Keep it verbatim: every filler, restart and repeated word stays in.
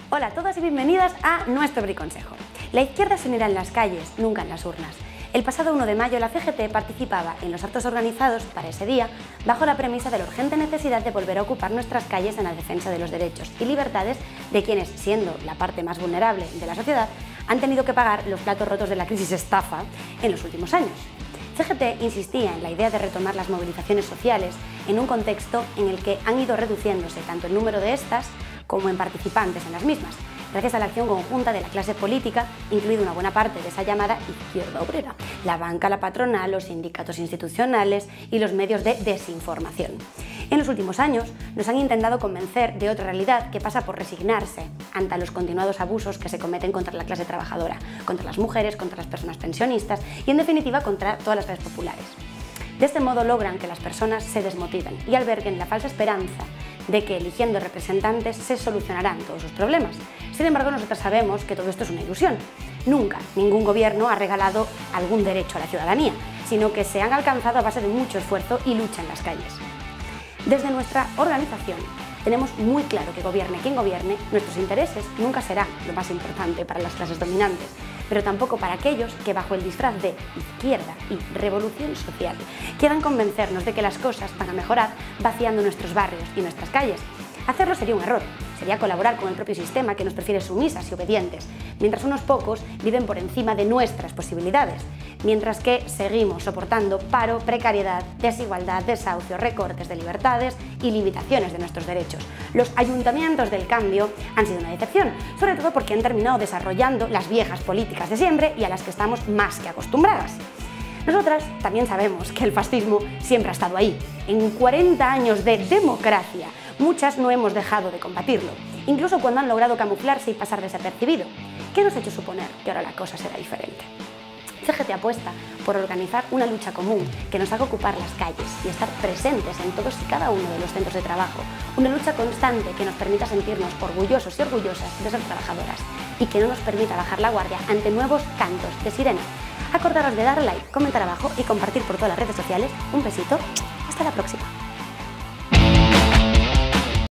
Hola a todas y bienvenidas a nuestro briconsejo. La izquierda se unirá en las calles, nunca en las urnas. El pasado uno de mayo la C G T participaba en los actos organizados para ese día bajo la premisa de la urgente necesidad de volver a ocupar nuestras calles en la defensa de los derechos y libertades de quienes, siendo la parte más vulnerable de la sociedad, han tenido que pagar los platos rotos de la crisis estafa en los últimos años. C G T insistía en la idea de retomar las movilizaciones sociales en un contexto en el que han ido reduciéndose tanto el número de estas como en participantes en las mismas, gracias a la acción conjunta de la clase política, incluida una buena parte de esa llamada izquierda obrera, la banca, la patronal, los sindicatos institucionales y los medios de desinformación. En los últimos años nos han intentado convencer de otra realidad que pasa por resignarse ante los continuados abusos que se cometen contra la clase trabajadora, contra las mujeres, contra las personas pensionistas y, en definitiva, contra todas las clases populares. De este modo logran que las personas se desmotiven y alberguen la falsa esperanza de que eligiendo representantes se solucionarán todos sus problemas. Sin embargo, nosotros sabemos que todo esto es una ilusión. Nunca ningún gobierno ha regalado algún derecho a la ciudadanía, sino que se han alcanzado a base de mucho esfuerzo y lucha en las calles. Desde nuestra organización tenemos muy claro que gobierne quien gobierne, nuestros intereses nunca serán lo más importante para las clases dominantes, pero tampoco para aquellos que bajo el disfraz de izquierda y revolución social quieran convencernos de que las cosas van a mejorar vaciando nuestros barrios y nuestras calles. Hacerlo sería un error, sería colaborar con el propio sistema que nos prefiere sumisas y obedientes, mientras unos pocos viven por encima de nuestras posibilidades, mientras que seguimos soportando paro, precariedad, desigualdad, desahucio, recortes de libertades y limitaciones de nuestros derechos. Los ayuntamientos del cambio han sido una decepción, sobre todo porque han terminado desarrollando las viejas políticas de siempre y a las que estamos más que acostumbradas. Nosotras también sabemos que el fascismo siempre ha estado ahí. En cuarenta años de democracia, muchas no hemos dejado de combatirlo, incluso cuando han logrado camuflarse y pasar desapercibido. ¿Qué nos ha hecho suponer que ahora la cosa será diferente? C G T apuesta por organizar una lucha común que nos haga ocupar las calles y estar presentes en todos y cada uno de los centros de trabajo, una lucha constante que nos permita sentirnos orgullosos y orgullosas de ser trabajadoras y que no nos permita bajar la guardia ante nuevos cantos de sirena. Acordaros de dar like, comentar abajo y compartir por todas las redes sociales. Un besito, hasta la próxima.